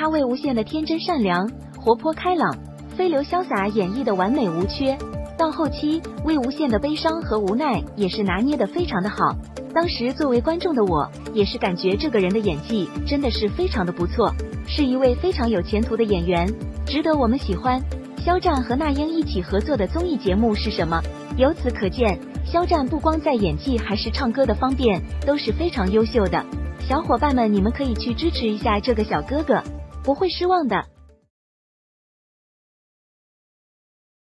他魏无羡的天真善良、活泼开朗、飞流潇洒演绎的完美无缺。到后期，魏无羡的悲伤和无奈也是拿捏得非常的好。当时作为观众的我，也是感觉这个人的演技真的是非常的不错，是一位非常有前途的演员，值得我们喜欢。肖战和那英一起合作的综艺节目是什么？由此可见，肖战不光在演技还是唱歌的方面都是非常优秀的。小伙伴们，你们可以去支持一下这个小哥哥，不会失望的。